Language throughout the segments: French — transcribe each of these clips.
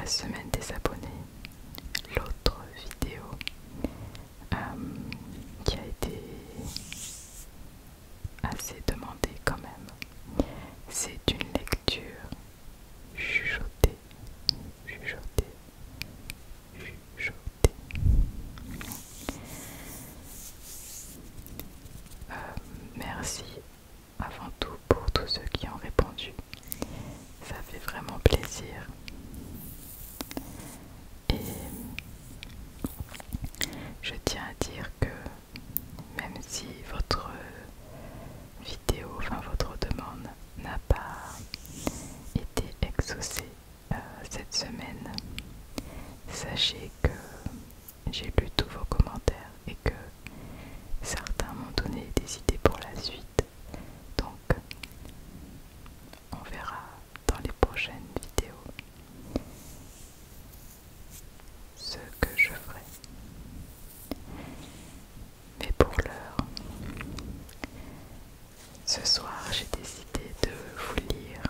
semaine des abonnés, l'autre vidéo qui a été assez demandée quand même. C'est une lecture chuchotée, chuchotée, chuchotée. Merci avant tout pour tous ceux qui ont répondu. Ça fait vraiment plaisir. Et je tiens à dire que même si votre vidéo, enfin votre demande n'a pas été exaucée cette semaine, sachez que j'ai lu tous vos commentaires et que certains m'ont donné des idées pour la suite. Donc on verra dans les prochaines vidéos ce que je ferai. Mais pour l'heure, ce soir j'ai décidé de vous lire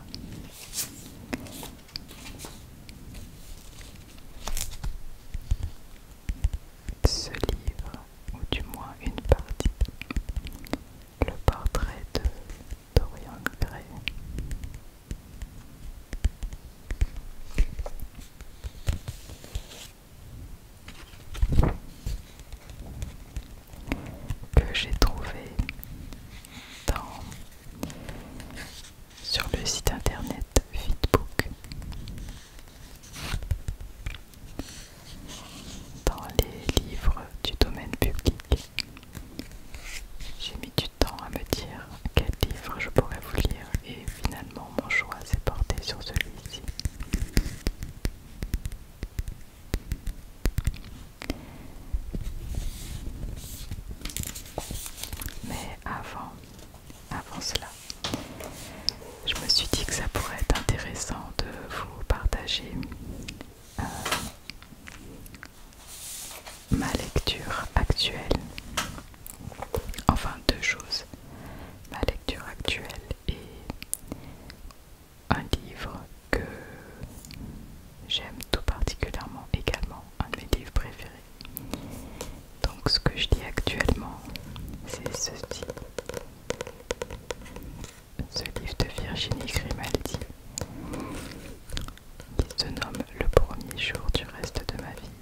ce livre, ou du moins une partie, le portrait de Dorian Gray. Que j'ai trouvé sur le site internet Fitbook, dans les livres du domaine public. J'ai mis du temps à me dire quel livre je pourrais vous lire et finalement mon choix s'est porté sur celui-ci. Mais avant cela, je me suis dit que ça pourrait être intéressant de vous partager ma lecture actuelle. Enfin, deux choses. Ma lecture actuelle et un livre que j'aime tout particulièrement également, un de mes livres préférés. Donc ce que je lis actuellement, c'est ceci. Ce livre de Virginie Grimaldi qui se nomme Le premier jour du reste de ma vie.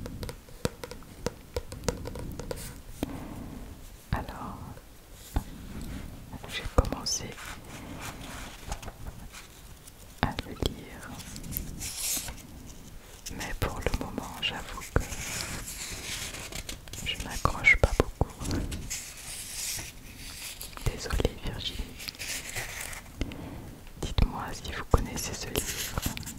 Alors, j'ai commencé à le lire, mais pour le moment, j'avoue que je n'accroche pas beaucoup. Désolée Virginie. Dites-moi si vous connaissez ce livre.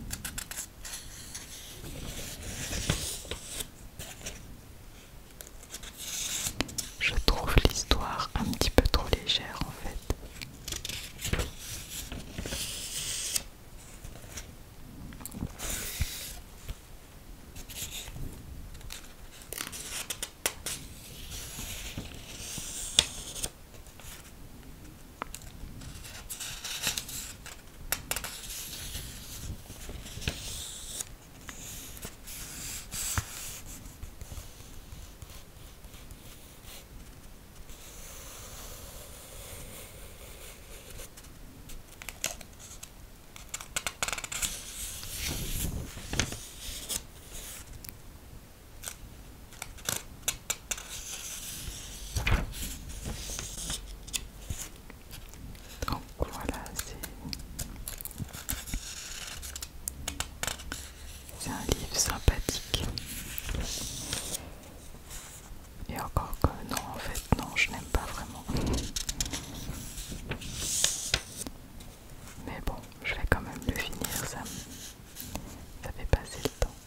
Je trouve l'histoire un petit peu trop légère en fait. Donc voilà, c'est un livre sympathique. Et encore que non, en fait, non, je n'aime pas vraiment. Mais bon, je vais quand même le finir, ça fait passer le temps.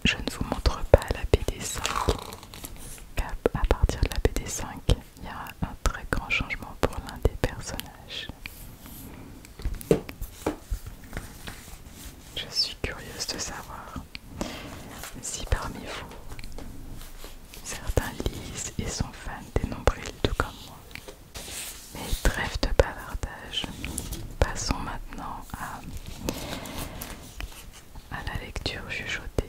je ne vous montre pas la BD5, car à partir de la BD5, il y a un très grand changement pour l'un des personnages. Je suis curieuse de savoir si parmi vous, certains lisent et sont fans des nombrils tout comme moi. Mais trêve de bavardage, passons maintenant à la lecture chuchotée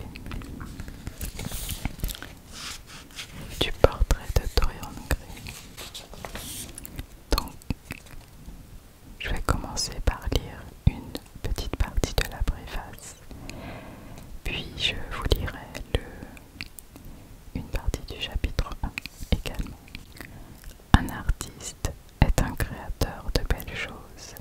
du portrait de Dorian Gray. Donc, je vais commencer par lire une petite partie de la préface, puis je vous lirai une partie du chapitre 1 également. Un artiste est un créateur de belles choses.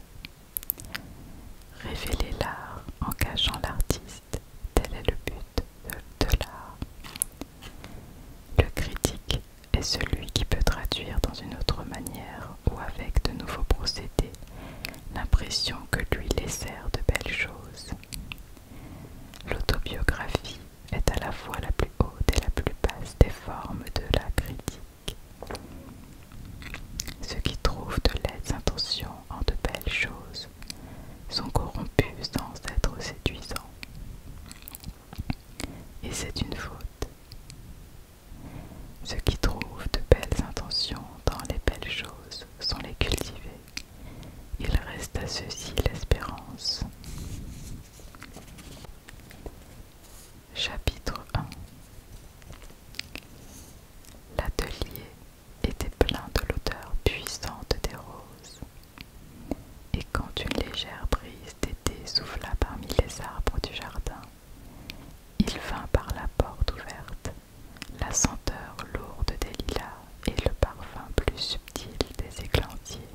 Révéler l'art en cachant l'artiste, tel est le but de l'art. Le critique est celui qui peut traduire dans une autre manière ou avec de nouveaux procédés l'impression que lui laissèrent de belles choses. L'autobiographie est à la fois la plus haute et la plus basse des formes de la critique. Ceux qui trouvent de laides intentions en de belles choses sont corrompus sans être séduisants. Et c'est une faute. Ceux qui trouvent de belles intentions dans les belles choses sont les cultivés. Il reste à ceux-ci l'espérance. Chapitre 1. L'atelier était plein de l'odeur puissante des roses. Et quand une légère brise d'été souffla parmi les arbres du jardin, il vint par la porte ouverte la senteur lourde des lilas et le parfum plus subtil des églantiers.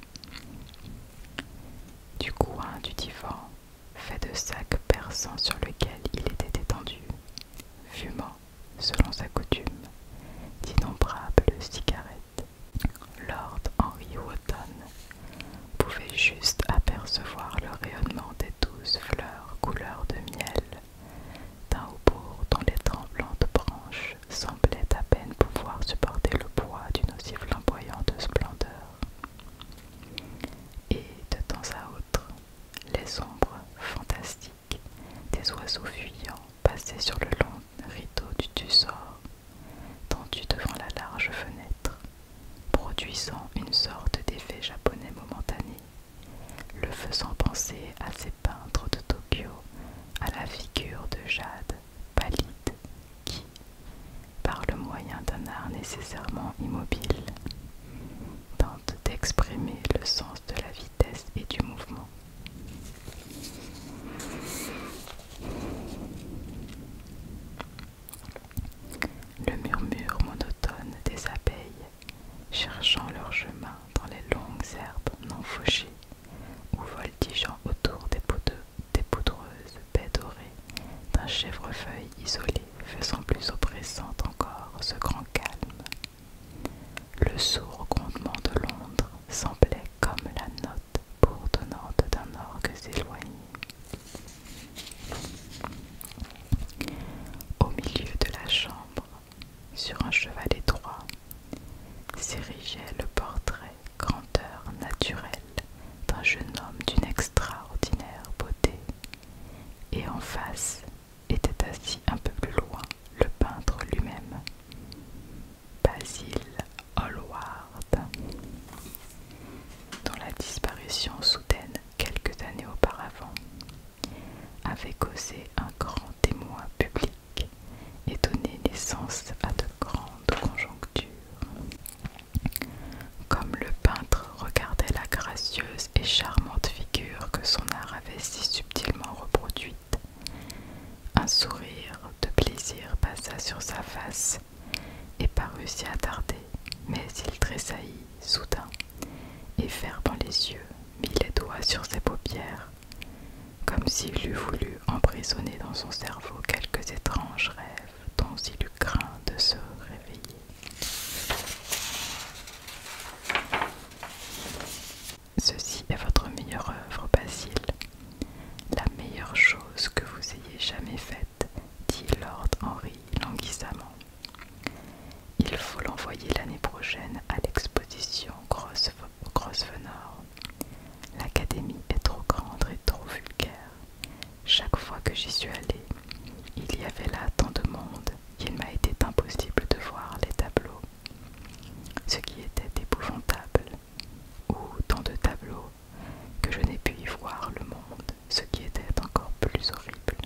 Du coin du divan, fait de sacs perçants sur lequel il était étendu, fumant, selon sa coutume, d'innombrables cigarettes, Lord Henry Wotton pouvait juste apercevoir le rayonnement des douces fleurs couleur de miel d'un haubourg dont les tremblantes branches semblaient à peine pouvoir supporter le poids d'une aussi flamboyante splendeur. Et de temps à autre, les ombres fantastiques des oiseaux fuyants passaient sur le long rideau du tussor, tendu devant la large fenêtre, produisant une sorte d'effet japonais momentané, le faisant penser à ces peintres de Tokyo, à la figure de jade pallide qui, par le moyen d'un art nécessairement immobile, tente d'exprimer le sens de la vitesse et du mouvement. Le murmure monotone des abeilles cherchant leur chemin dans les longues herbes non fauchées ou voltigeant autour des poudreuses baies dorées d'un chèvrefeuille isolé faisant plus oppressante encore ce grand calme. Le sourd grondement de Londres semblait comme la note bourdonnante d'un orgue éloigné. Au milieu de la chambre, sur un chevalet droit, s'érigeait le portrait grandeur naturelle d'un jeune homme d'une extraordinaire beauté, et en face était assis un peu plus loin le peintre lui-même, Basil Hallward, dont la disparition soudaine quelques années auparavant avait causé un grand émoi public et donné naissance à de grandes conjonctures. Comme le peintre regardait la gracieuse et charmante figure que son art avait si subtilement reproduite, un sourire de plaisir passa sur sa face et parut s'y attarder, mais il tressaillit soudain et fermant les yeux, mit les doigts sur ses paupières, comme s'il eût voulu emprisonner dans son cerveau quelques étranges rêves dont il eut craint de se réveiller. Ceci est votre meilleure œuvre, Basil, la meilleure chose que vous ayez jamais faite, dit Lord suis allée, il y avait là tant de monde qu'il m'a été impossible de voir les tableaux, ce qui était épouvantable, ou tant de tableaux que je n'ai pu y voir le monde, ce qui était encore plus horrible.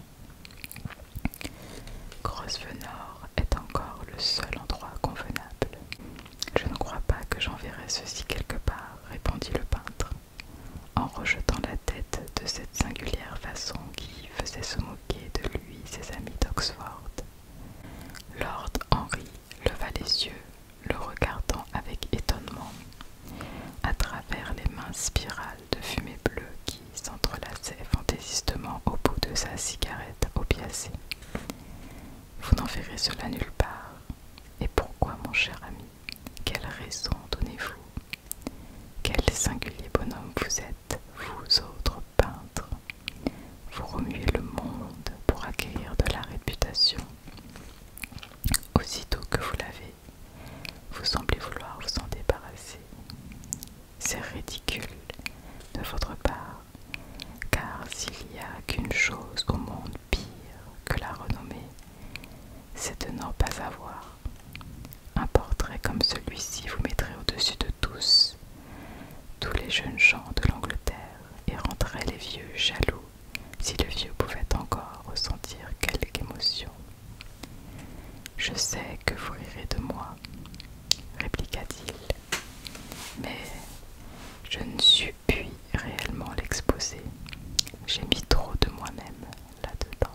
Grosvenor est encore le seul endroit convenable. Je ne crois pas que j'enverrai ceci quelque part, répondit le peintre, en rejetant la tête de cette singulière façon qui faisait se moquer de lui ses amis d'Oxford. Lord Henry leva les yeux, le regardant avec étonnement, à travers les minces spirales de fumée bleue qui s'entrelaçaient fantaisistement au bout de sa cigarette opiacée. Vous n'en verrez cela nulle part. Et pourquoi, mon cher ami? Quelle raison donnez-vous? Quel singulier bonhomme vous êtes, vous autres peintres. Vous remuez le monde pour acquérir de la réputation. Aussitôt que vous l'avez, vous semblez vouloir vous en débarrasser. C'est ridicule de votre part, car s'il n'y a qu'une chose au monde pire que la renommée, c'est de n'en pas avoir. Un portrait comme celui-ci vous mettrait au-dessus de tous les jeunes gens de l'Angleterre et rendrait les vieux jaloux si le vieux pouvait encore ressentir quelque émotion. Je sais que vous rirez de moi, répliqua-t-il, mais je ne suis puis réellement l'exposer. J'ai mis trop de moi-même là-dedans.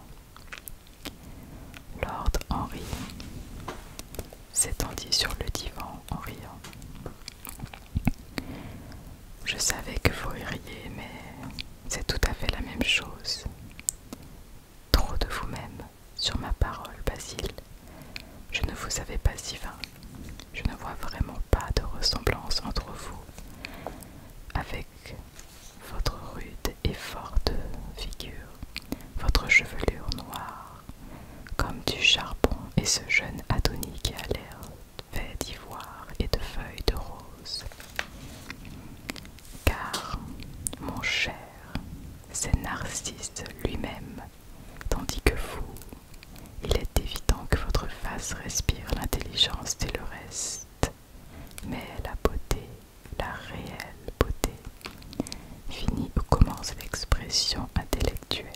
Lord Henry s'étendit sur le divan en riant. Je savais que vous ririez, mais c'est tout à fait la même chose. Trop de vous-même, sur ma parole, Basile. Je ne vous avais pas si vain. Je ne vois vraiment pas de ressemblance entre vous, avec votre rude et forte figure, votre chevelure noire, comme du charbon, et ce jeune Adonis qui a l'air fait d'ivoire et de feuilles de rose. Car, mon cher, c'est Narcisse lui-même, tandis que vous, il est évident que votre face respire l'intelligence et le reste, mais la beauté, la réelle beauté, finit où commence l'expression intellectuelle.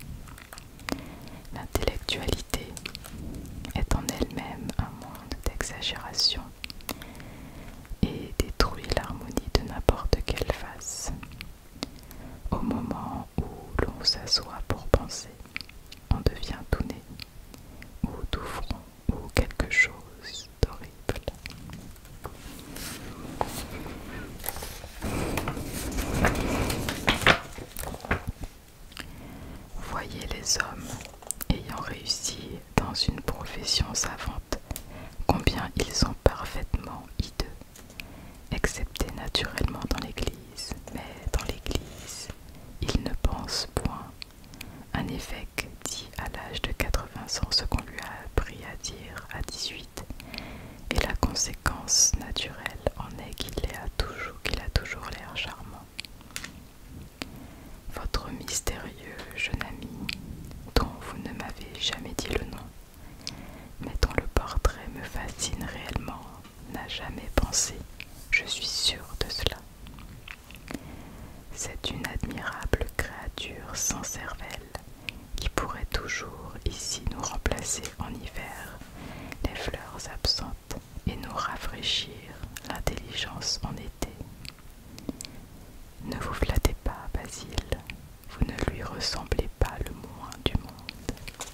L'intellectualité est en elle-même un monde d'exagération et détruit l'harmonie de n'importe quelle face. Au moment où l'on s'assoit pour penser, on devient tout nez, ou tout front, ou quelque chose d'horrible. Voyez les hommes ayant réussi dans une profession savante, combien ils sont parfaitement hideux, excepté naturellement dans l'Église, mais dans l'Église, ils ne pensent point. Un évêque dit à l'âge de 80 ans ce qu'on lui a appris à dire à 18, et la conséquence naturelle en est qu'il a toujours l'air charmant. Votre mystérieux jeune ami, dont vous ne m'avez jamais dit le nom, mais dont le portrait me fascine réellement, n'a jamais pensé, je suis sûre de cela. C'est une admirable créature sans cervelle qui pourrait toujours ici nous remplacer en hiver les fleurs absentes et nous rafraîchir l'intelligence en été. Ne vous flattez pas, Basile, vous ne lui ressemblez pas le moins du monde.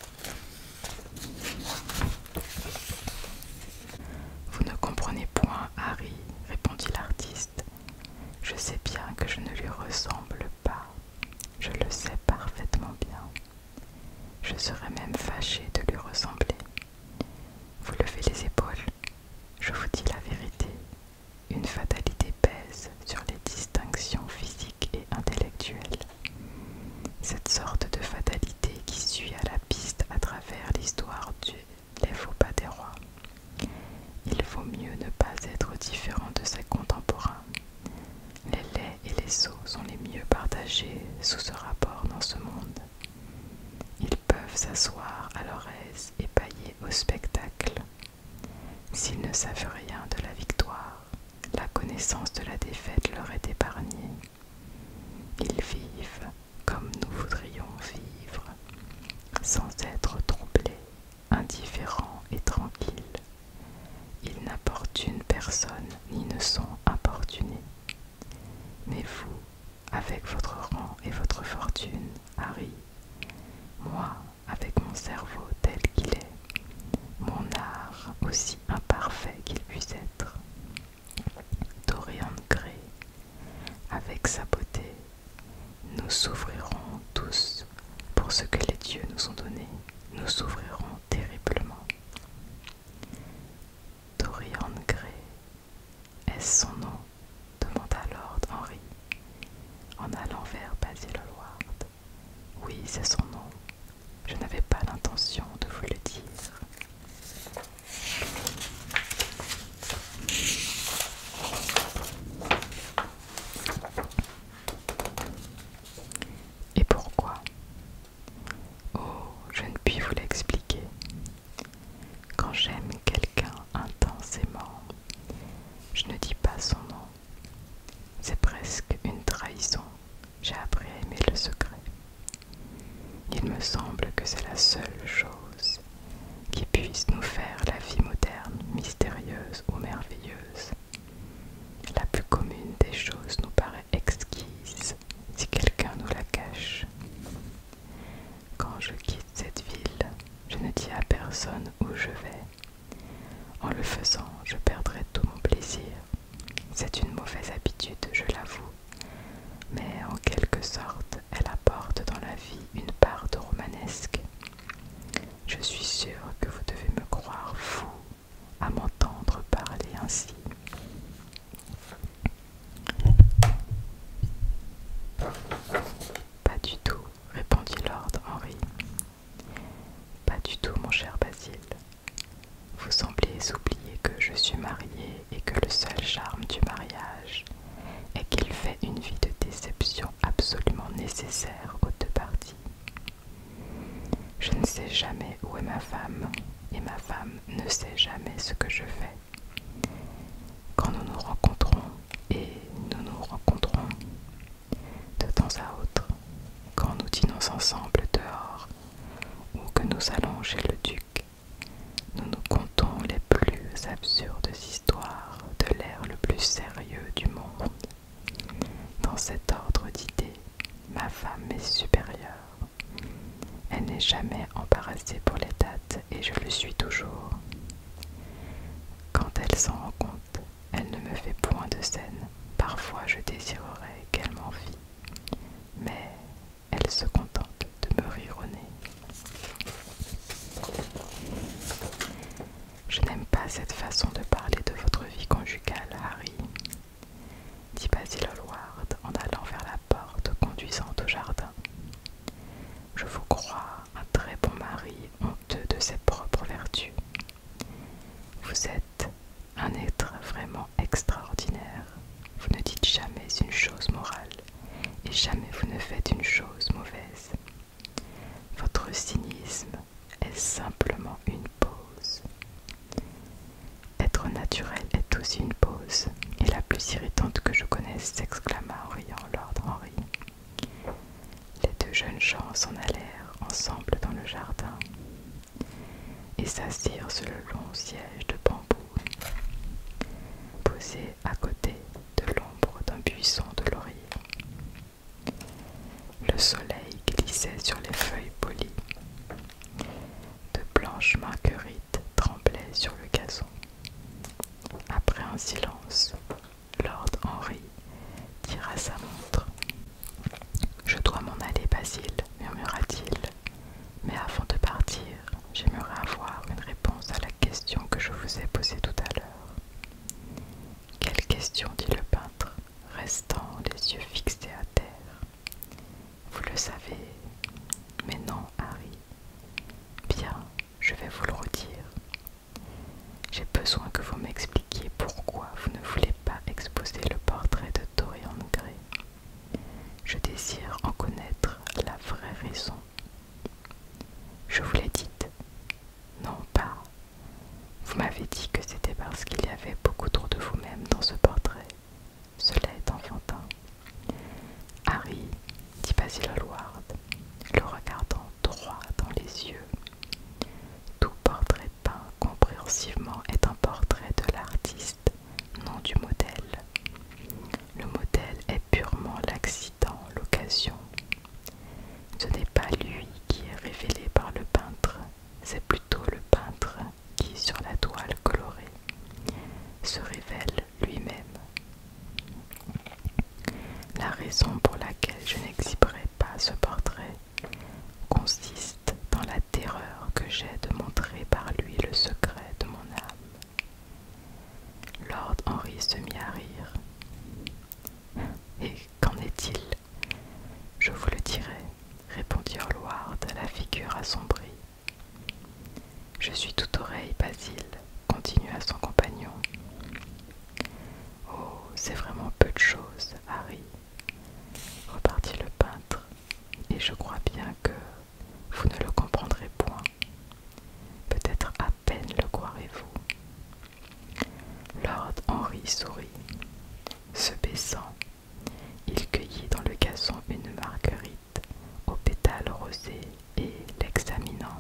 Vous ne comprenez point, Harry, répondit l'artiste. Je sais bien que je ne lui ressemble pas, je le sais parfaitement bien. Je serais même fâchée de lui ressembler. Vous levez les épaules, je vous dis la vérité. Une fatalité pèse sur les distinctions physiques et intellectuelles. Cette sorte de fatalité qui suit à la piste à travers l'histoire les faux pas des rois. Il vaut mieux ne pas être différent de ses contemporains. Les laids et les sots sont les mieux partagés sous ce rapport dans ce monde. Ils peuvent peuvent s'asseoir à leur aise et pâiller au spectacle. S'ils ne savent rien de la victoire, la connaissance de la défaite leur est épargnée. Ils vivent comme nous voudrions vivre, sans être troublés, indifférents et tranquilles. Ils n'importunent personne ni ne sont importunés. Mais vous, avec votre rang et votre fortune, Harry, moi, avec mon cerveau tel qu'il est, mon art aussi imparfait qu'il puisse être, Dorian Gray, avec sa beauté, nous s'ouvrirons tous pour ce que les dieux nous ont donné, nous s'ouvrirons terriblement. Dorian Gray, est-ce son nom? Demanda Lord Henry, en allant vers Basil Hallward. Oui, c'est son nom. Je n'avais pas l'intention de vous le dire. Et pourquoi? Oh, je ne puis vous l'expliquer. Quand j'aime quelqu'un intensément, je ne dis pas son nom. C'est presque une trahison. J'ai appris à aimer le secret. Il me semble que c'est la seule chose qui puisse nous faire la vie moderne, mystérieuse ou merveilleuse. La plus commune des choses nous paraît exquise si quelqu'un nous la cache. Quand je quitte cette ville, je ne dis à personne où je vais. En le faisant, je perdrai tout mon plaisir. C'est une mauvaise habitude, je l'avoue, mais en quelque sorte, elle apporte dans la vie une part de romanesque. Je suis sûre que vous devez me croire fou à m'entendre parler ainsi. Pas du tout, répondit Lord Henry. Pas du tout, mon cher Basil. Vous semblez oublier que je suis mariée et que le seul charme du mariage est qu'il fait une vie de déception absolument nécessaire aux deux parties. Je ne sais jamais où est ma femme, et ma femme ne sait jamais ce que je fais. Quand nous nous rencontrons, et nous nous rencontrons de temps à autre, quand nous dînons ensemble dehors, ou que nous allons chez le duc, nous nous contons les plus absurdes histoires de l'air le plus sérieux du monde. Dans cet ordre d'idées, ma femme est supérieure. Elle n'est jamais embarrassée pour les dates et je le suis toujours. Quand elle s'en rend compte, elle ne me fait point de scène. Parfois je désirerais qu'elle m'en fît, mais elle se contente de me rire au nez. Je n'aime pas cette façon de parler de votre vie conjugale, Harry, dit Basil Hallward en allant vers la porte conduisant au jardin. Je vous crois un très bon mari honteux de ses propres vertus. Vous êtes un être vraiment extraordinaire. Vous ne dites jamais une chose morale et jamais vous ne faites une chose mauvaise. Votre cynisme est simplement une pose. Être naturel est aussi une pose, et la plus irritante que je connaisse, s'exclama en riant Lord Henry. Les deux jeunes gens s'en allèrent ensemble dans le jardin et s'assirent sur le long siège de bambou, posé à côté de l'ombre d'un buisson de laurier. Le soleil glissait sur les feuilles polies. De blanches marguerites tremblaient sur le gazon. Après un silence, Lord Henry tira sa montre. « Je dois m'en aller, Basil, murmura-t-il, mais avant de partir, j'aimerais avoir une réponse à la question que je vous ai posée tout à l'heure. » « Quelle question ?» dit le peintre, restant les yeux fixés à terre. « Vous le savez, mais non, Harry. Bien, je vais vous le redire. J'ai besoin que vous m'expliquiez pourquoi vous ne voulez suis tout oreille, Basil, continua son compagnon. Oh, c'est vraiment peu de choses, Harry, repartit le peintre, et je crois bien que vous ne le comprendrez point. Peut-être à peine le croirez-vous. Lord Henry sourit. Se baissant, il cueillit dans le gazon une marguerite aux pétales rosés et l'examinant.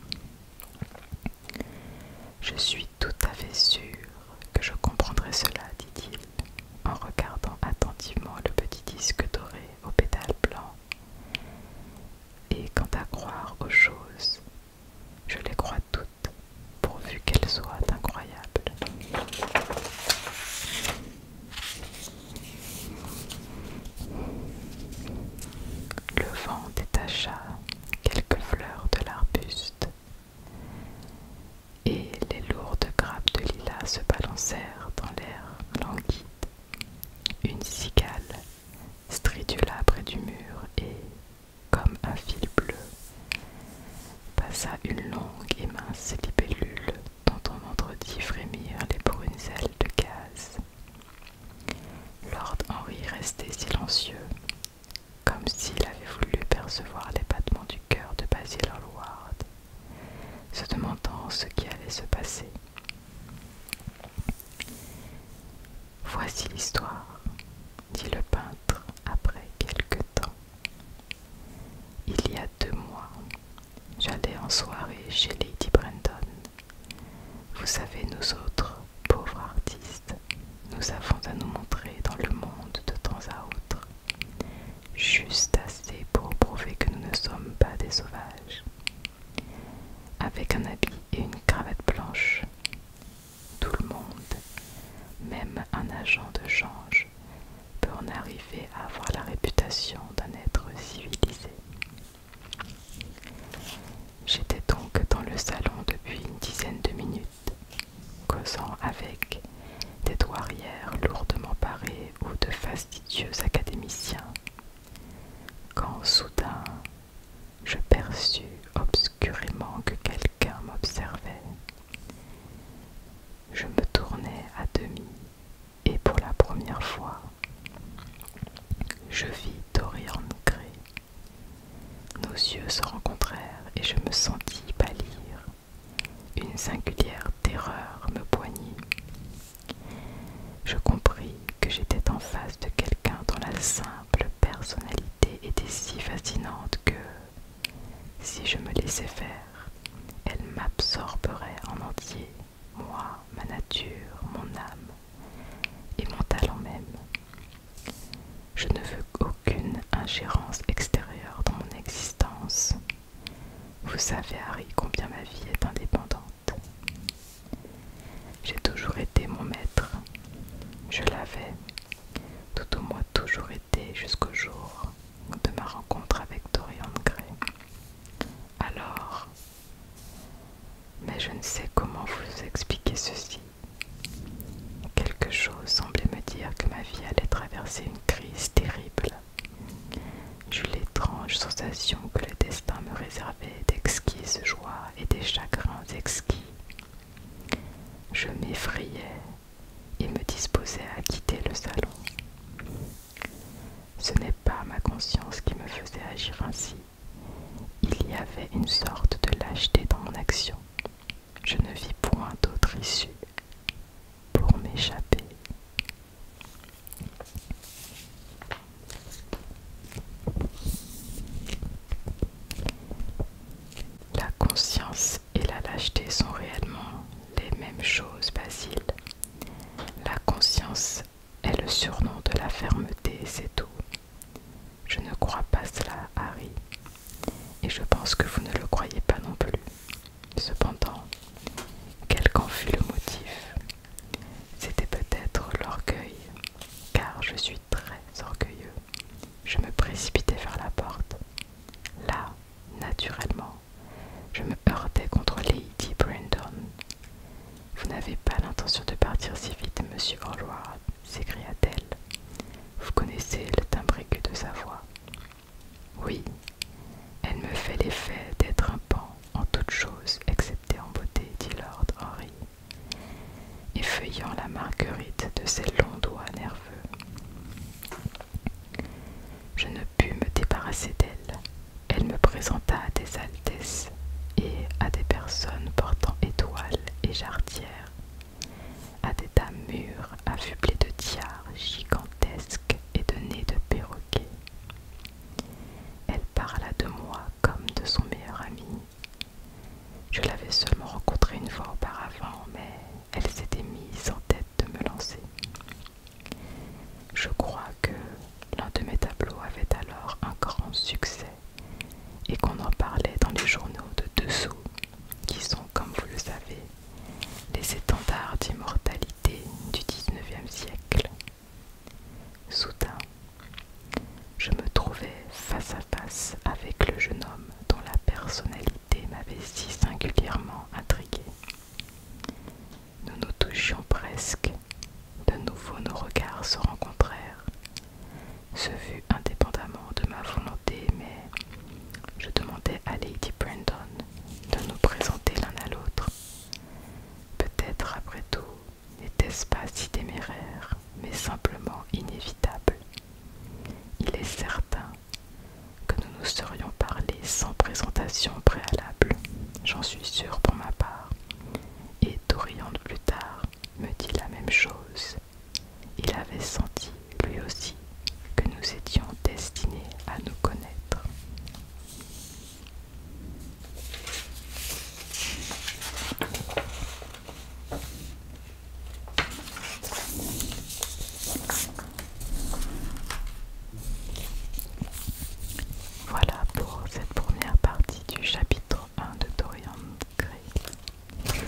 Je suis tout à fait sûr que je comprendrai cela, dit-il, en regardant attentivement le petit disque doré aux pétales blancs. Et quant à croire aux choses, je les crois toutes, pourvu qu'elles soient incroyables. Le vent détacha quelques fleurs de l'arbuste, et les lourdes grappes de lilas se balancèrent dans l'air languide. Une cigale stridula près du mur et, comme un fil bleu, passa une longue et mince libellule dont on entendit frémir les brunes ailes de gaz. Lord Henry restait silencieux, comme s'il avait voulu percevoir les battements du cœur de Basil Hallward, se demandant ce qui allait se passer. Voici l'histoire, dit le peintre après quelque temps. Il y a 2 mois, j'allais en soirée chez Lady Brandon. Vous savez, nous autres, pauvres artistes, nous avons à nous montrer dans le monde de temps à autre, juste assez pour prouver que nous ne sommes pas des sauvages. Avec un habit et une cravate blanche, tout le monde, même un agent de change, peut en arriver à avoir la réputation d'un être civilisé. J'étais donc dans le salon depuis une dizaine de minutes, causant avec des douairières lourdement parées ou de fastidieux académiciens, quand soudain je perçus obscurément que quelqu'un m'observait. Je me tournai à demi, et pour la première fois, je vis Dorian Gray. Nos yeux se rencontrèrent et je me sentis pâlir. Une singulière terreur me poignit. Je compris que j'étais en face de quelqu'un dont la simple personnalité était si fascinante que, si je me laissais faire, elle m'absorberait en entier, moi, ma nature, mon âme et mon talent même. Je ne veux aucune ingérence extérieure dans mon existence. Vous savez, Harry, combien ma vie est indépendante. J'ai toujours été mon maître. Je l'avais, tout au moins toujours été jusqu'au jour de ma rencontre avec Dorian Gray. Alors, mais je ne sais comment vous expliquer ceci. Quelque chose semblait me dire que ma vie allait traverser une crise terrible. J'eus l'étrange sensation que le destin me réservait d'exquises joies et des chagrins exquis. Je m'effrayais et me disposais à quitter le salon. Ce n'est pas ma conscience qui me faisait agir ainsi. Il y avait une sorte de lâcheté dans mon action. Je ne vis point d'autre issue pour m'échapper. La conscience et la lâcheté sont réellement les mêmes choses, Basil. La conscience est le surnom de la fermeté, c'est tout. Je ne crois pas cela, Harry, et je pense que vous ne le croyez pas non plus. Cependant, quel qu'en fût le motif, c'était peut-être l'orgueil, car je suis très orgueilleux. Je me précipitai vers la porte. Là, naturellement, je me heurtai contre Lady Brandon. « Vous n'avez pas l'intention de partir si vite, monsieur Hallward, s'écria-t-elle. Vous connaissez le timbre aigu de sa voix. Oui, elle me fait l'effet d'être un pan en toutes choses, excepté en beauté. Marguerite de ses longs doigts nerveux. Je ne pus me débarrasser d'elle. Elle me présenta à des altesses et à des personnes portant étoiles et jarretières, à des dames mûres affublées de tiares gigantesques et de nez de perroquet. Elle parla de moi comme de son meilleur ami. Je l'avais seulement rencontrée une fois auparavant, mais elle s'était mise en tête de me lancer. Je crois que l'un de mes tableaux avait alors un grand succès et qu'on en parlait dans les journaux de dessous, qui sont, comme vous le savez, les étendards d'immortalité du XIXe siècle. Soudain, je me trouvais face à face avec le jeune homme dont la personnalité m'avait si singulièrement intriguée. Nous nous touchions presque, de nouveau nos regards se rencontrèrent. Ce fut indépendamment de ma volonté, mais je demandai à Lady Brandon de nous présenter l'un à l'autre. Peut-être après tout n'était-ce pas si téméraire, mais simplement inévitable. Il est certain que nous nous serions parlé sans présentation préalable, j'en suis sûre pour ma part, et Dorian plus tard me dit la même chose. Il avait senti, lui aussi, que nous étions destinés à nous connaître. Voilà pour cette première partie du chapitre 1 de Dorian Gray.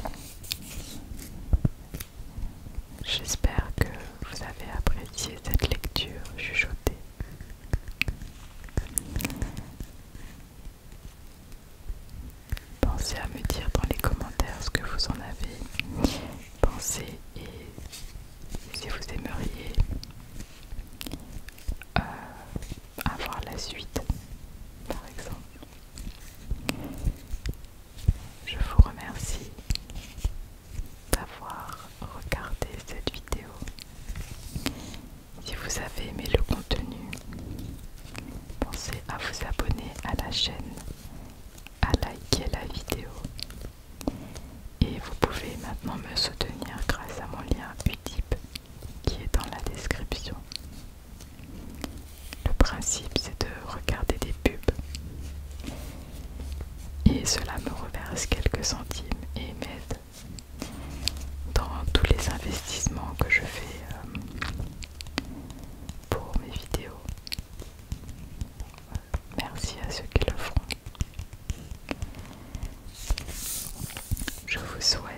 J'espère que vous avez apprécié cette lecture chuchotée. Pensez à me dire dans les commentaires ce que vous en avez pensé et si vous aimeriez avoir la suite, par exemple. Je vous remercie d'avoir regardé cette vidéo. Si vous avez aimé le contenu, pensez à vous abonner à la chaîne, à liker la vidéo. Et vous pouvez maintenant me soutenir grâce à mon lien Utip qui est dans la description. Le principe c'est de regarder des pubs et cela me reverse quelques centimes et m'aide dans tous les investissements que je fais pour mes vidéos. Merci à ceux qui le feront. Je vous souhaite